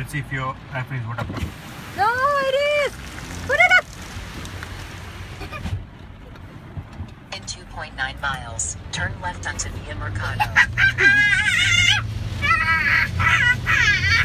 Let's see if your iPhone is waterproof. No, it is. Put it up. In 2.9 miles, turn left onto Via Mercado.